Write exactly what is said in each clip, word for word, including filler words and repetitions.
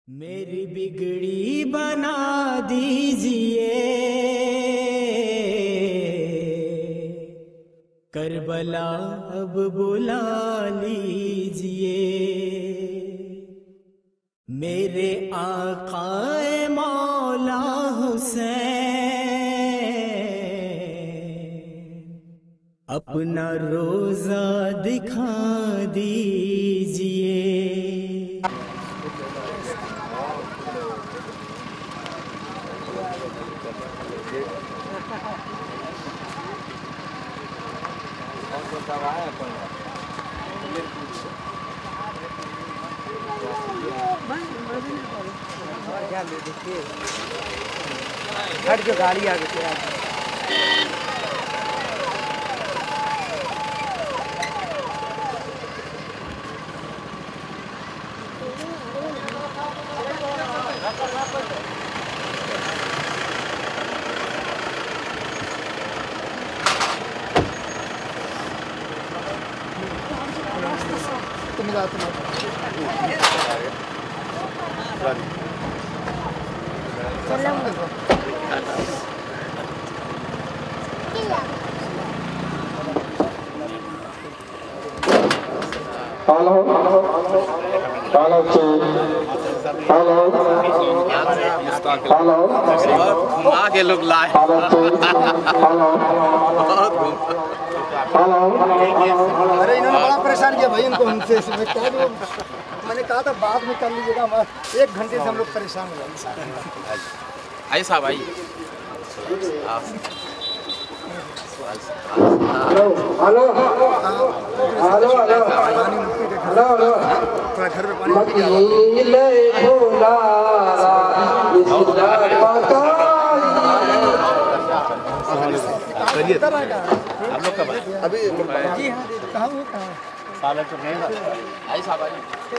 मेरी बिगड़ी बना दीजिए, करबला अब बुला लीजिए। मेरे आकाए मौला हुसैन, अपना रोजा दिखा दीजिए। हट जो गाड़ी आ गई। तुम जाते hello hello hello hello hello माँ के लोग लाए हेलो हेलो हेलो। अरे इन्होंने बड़ा परेशान किया भाई इनको हमसे। मैं कह दूँ, मैंने कहा था बाद में कर लीजिएगा। एक घंटे से हम लोग परेशान हो गए। आई साहब आई hello hello hello hello hello थोड़ा घर में पानी हम लोग कब अभी जी हाँ कहाँ हूँ कहाँ आई साहब आई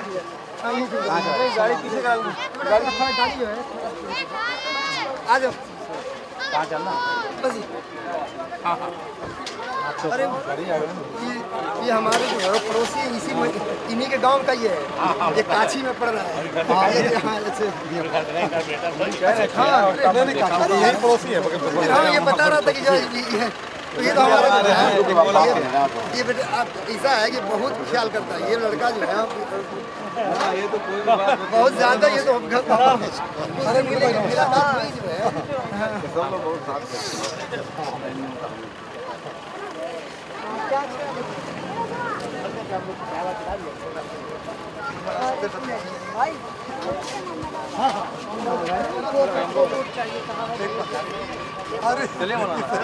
गाड़ी पीछे का गाड़ी थोड़ा गाड़ी जो है आ जाओ। कहाँ चलना बस हाँ हाँ अरे ये ये हमारे जो है पड़ोसी इसी में इन्हीं के गांव का ही है। ये काछी में पड़ रहा है। हाँ ये हाँ ऐसे हाँ ये पड़ोसी है। हाँ ये बता रहा था कि जो ये तो ये तो हमारा ये बेटा आप ऐसा है कि बहुत ख्याल करता है ये लड़का जो है। ये तो कोई बहुत ज्यादा ये तो अरे मेरा बात वही जो अरे चलिए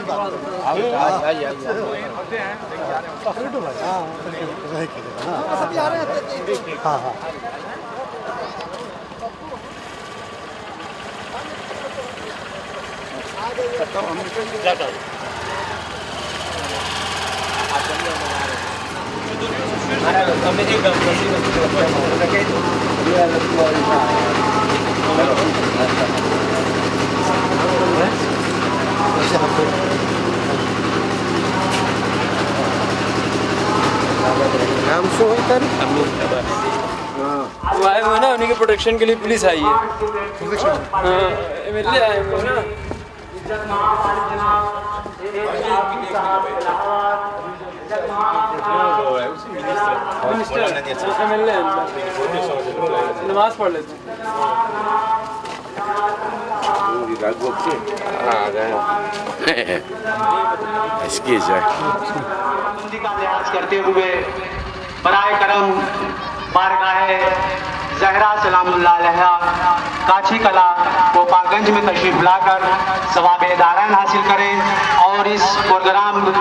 हाँ हाँ नाम से होई तर वो आए हुए ना, उन्हीं के प्रोटेक्शन के लिए पुलिस आई है। हाँ एमएलए आए हुए ना। एमएलए नमाज पढ़ लेते इसकी जाए का लिहाज करते हुए बराए करम बारगाहे ज़हरा सलामुल्लाह अलैहा काछी कला गोपालगंज में तशरीफ लाकर सवाब दारैन हासिल करें और इस प्रोग्राम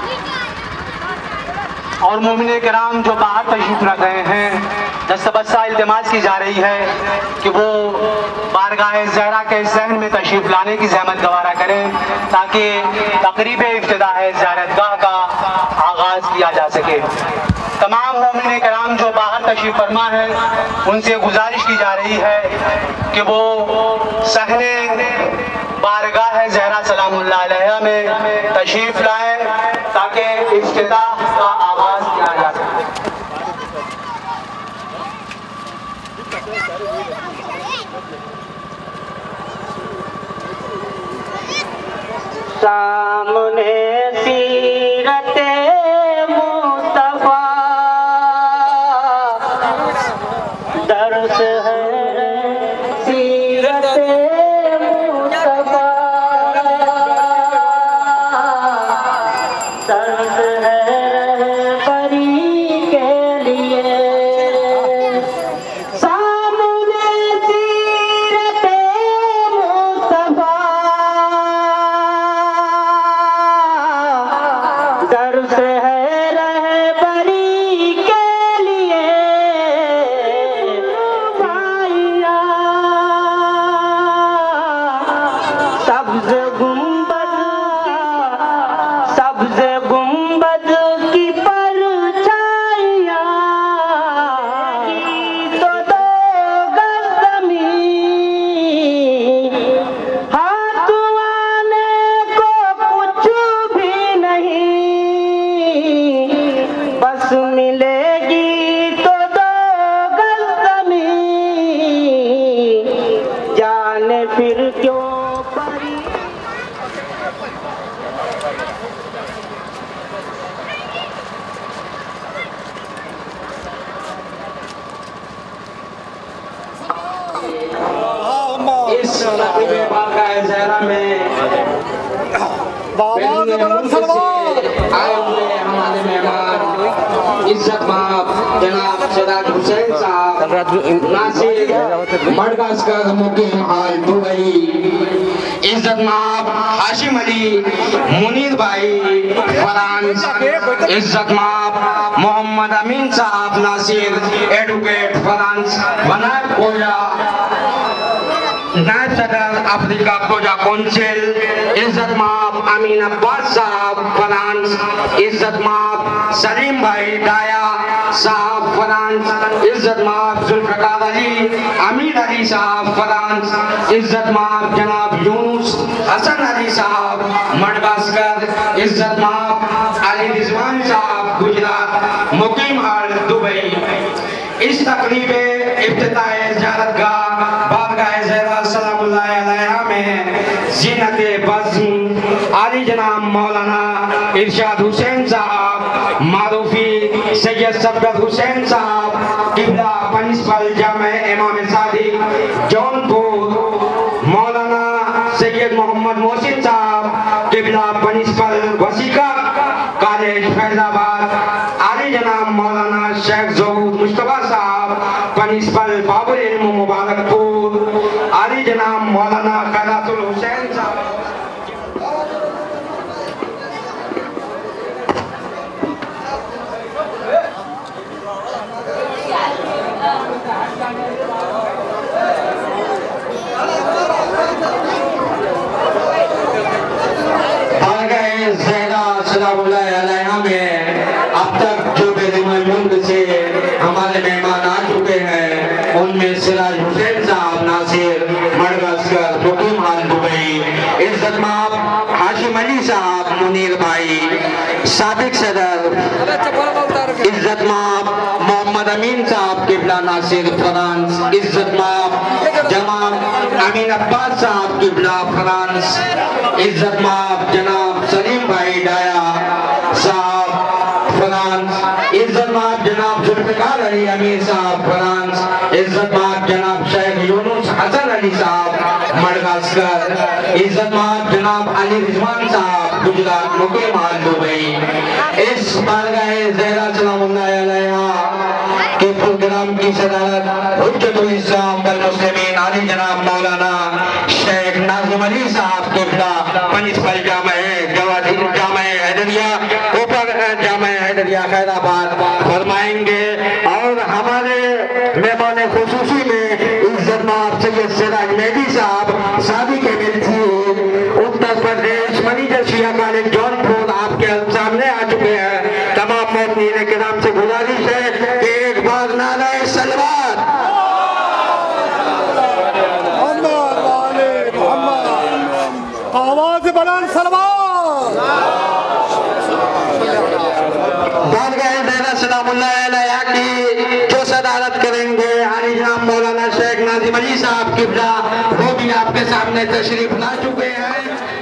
और मोमिन कराम जो बाहर तशरीफ रख रहे हैं दस्तबस्सा इल्तिमास की जा रही है कि वो बारगाह ज़हरा के सहन में तशरीफ लाने की ज़हमत गवारा करें ताकि तकरीब इफ्तिदा है ज़ियारतगाह का आगाज़ किया जा सके। तमाम मोमिन कराम जो बाहर तशरीफ फरमा है उनसे गुजारिश की जा रही है कि वो सहने बारगाह ज़हरा सलामुल्लाह अलैहा में तशरीफ लाएं ताकि इफ्तिताह का आगाज़ किया जा सके। सामने सीरते मुस्तफा दर्श है सीरते मुस्तफा दर्श है परी के लिए सामने सीरते मुस्तफा दर्श है रहबरी के लिए भाइया सब्ज गुंबद सब्ज गुंबद की परछाइयाँ तो दो गज ज़मीन हाथ आने को कुछ भी नहीं बस मिलेगी तो दो गज ज़मीन जाने फिर क्यों परी इस नकबे बारगाह ज़हरा में आए हुए हमारे मेहमान इज्जत माब जनाब सिराज हुसैन साहब नासिर मडगास्कर मुकीम हाल दुबई इज्जत माब हाशिम अली मुनीर भाई फ्रांस इज्जत माब मोहम्मद अमीन साहब नासिर एडवोकेट फ्रांस बनाए कोया नायब सदर अफ्रीका कोजा कौंसिल इज्जत माब अमीन अब्बास साहब फ्रांस इज्जत माब सलीम भाई डाया साहब फ्रांस इज्जत माब जुल्फकार अली अमीर अली साहब फ्रांस इज्जत माब जनाब यूनुस हसन अली साहब मडगास्कर इज्जत माब अली रिजवान साहब गुजरात मुकीम हाल दुबई इस तकरीब इफ्तिताह ज़ियारतगाह बारगाह ज़हरा सलामुल्लाह अलैहा में ज़ीनत बज़्म आली जनाब मौलाना इरशाद हुसैन साहब मारूफी सैयद सफदर हुसैन साहब किबला प्रिंसिपल जामे इमाम सादिक जौनपुर मौलाना सैयद मोहम्मद मोहसिन साहब किबला प्रिंसिपल वसीका कॉलेज फैजाबाद आली जनाब मौलाना शेख ज़हूर मुस्तफा साहब प्रिंसिपल बाबुल इल्म मुबारकपुर आली जनाब मौलाना खैरातुल हुसैन साहब अब तक जो बेदिमाई मुल्क से हमारे मेहमान आ चुके हैं उनमें सिराज हुसैन साहब नासिर मडगास्कर मुकीम हाल दुबई इज्जत माब हाशिम अली साहब मुनीर भाई साबिक सदर इज्जत माब मोहम्मद अमीन साहब किबला नासिर फ्रांस इज्जत माब जनाब अमीन अब्बास साहब किबला फ्रांस इज्जत माब जनाब सलीम भाई डाया साहब फ्रांस इज्जत माब जनाब जुल्फकार अली अमीर साहब फ्रांस इज्जत माब जनाब शेख यूनुस हसन अली साहब मडगास्कर इज्जत माब जनाब अली रिजवान साहब गुजरात मुकीम हाल दुबई इस बारगाह ज़हरा सलामुल्लाह अलैहा के प्रोग्राम की सदारत हुज्जतुल इस्लाम वल मुस्लिमीन आली जनाब मौलाना शेख नाज़िम अली साहब किबला प्रिंसिपल जामे गवादी जामे हैदरिया ऊपर जामे हैदरिया खैराबाद फरमाएंगे और हमारे मेहमान खुसूसी में इज्जत माब सैयद सिराज मेहदी साहब शादी के मिल थी उत्तर प्रदेश मनीजर शिया कॉलेज जौनपुर आपके सामने आ चुके हैं तमाम मोमिनीन किराम से गुजारिश है कि एक बार नाराए सलवात आवाज बुलंद सलवात बारगाह ज़हरा सलामुल्लाह अलैहा की जो सदारत करेंगे आली जनाब मौलाना शेख नाजिम अली साहब किबला, वो भी आपके सामने तशरीफ ला चुके हैं।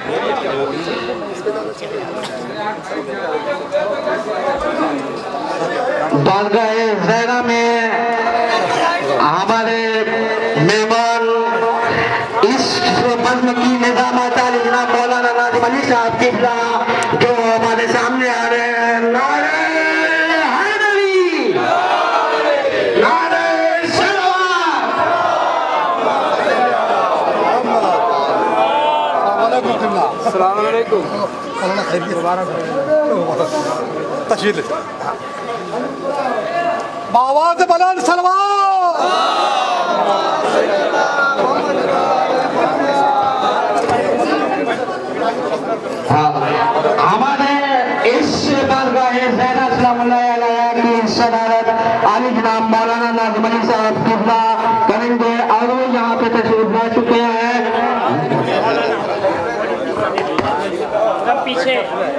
बारगाह ज़हरा में हमारे मेहमान इस बज़्म की निज़ामत आली जनाब मौलाना नाजिम अली साहब किबला जो हमारे सामने आ रहे हैं। नारे हैदरी, नारे सलवात। अस्सलाम वालेकुम। तशरीफ आवाज़ बुलंद सलवात। हमारे इस बारगाह ज़हरा सलामुल्लाह अलैहि की सदारत आली जनाब मौलाना नाज़िम अली साहब किबला करेंगे और वो यहाँ पे तशरीफ ला चुके हैं। पीछे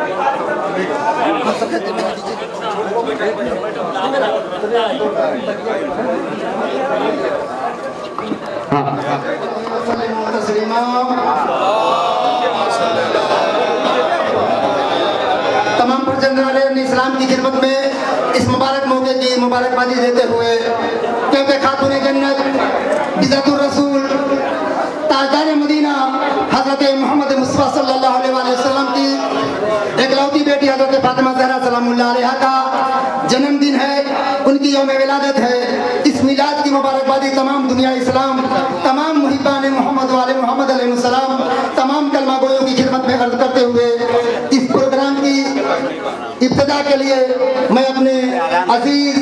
तमाम पुरजनारे इस्लाम की खिदमत में इस मुबारक मौके की मुबारकबादी देते हुए, क्योंकि खातून जन्नत बिज़ातुर रसूल ताजदार मदीना हज़रत मोहम्मद मुस्तफ़ा सल्लल्लाहु अलैहि वसल्लम की एकलौती बेटी हज़रत फातिमा ज़हरा सलामुल्लाह अलैहा का जन्मदिन है, उनकी यौम विलादत है। इस मिलाद की मुबारकबादी तमाम दुनिया इस्लाम, तमाम मुहिब्बान मोहम्मद वाले मोहम्मद अलैहिस्सलाम, तमाम कलमा गोयों की खिदमत में अर्ज करते हुए इस प्रोग्राम की इब्तिदा के लिए मैं अपने अजीज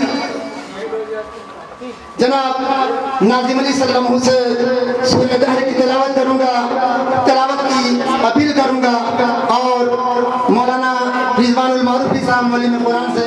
जनाब नाज़िम अली सल्लल्लाहु से सूरह दहर की तिलावत करूंगा, तिलावत की अपील करूंगा और मौलाना रिजवानुल मारूफी साहब मौलवी कुरान से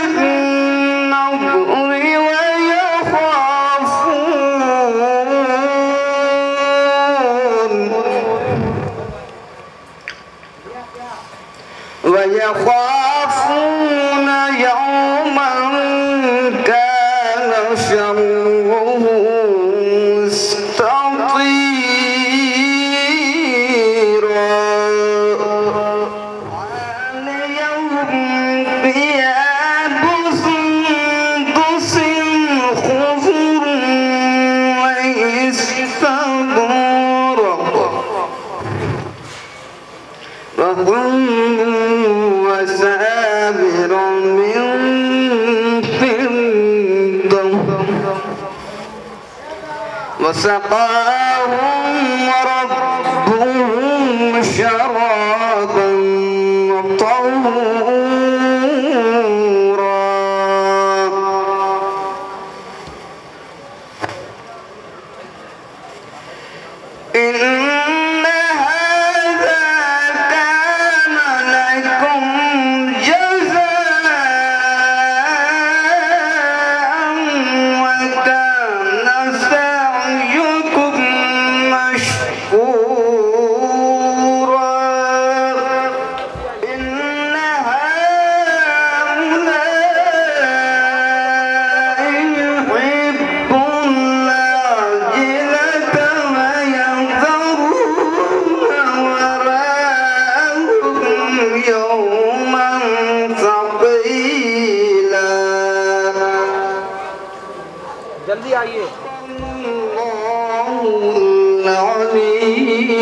يوفون بالنذر ويخافون يخافون يوما كان شره مستطيرا عليهم ثياب سندس خضر واستبرق وسابر من فضة وسقاهم ربهم شرابا طهورا إن هذا كان لكم جزاء وكان سعيكم مشكورا إن هؤلاء يحبون العاجلة ويذرون وراءهم يوما ثقيلا जल्दी आइए। الله العلي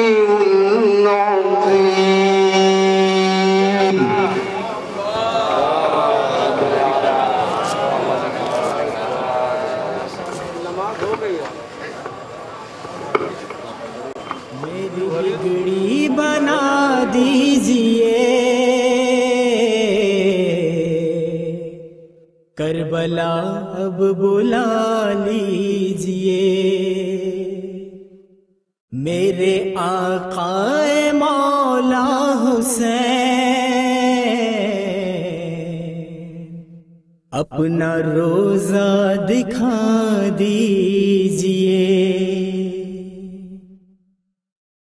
العظيم नमाज हो गई है। मेरी बिगड़ी बना दीजिए, करबला अब बुला लीजिए। मेरे आकाए मौला हुसैन, अपना रोजा दिखा दीजिए।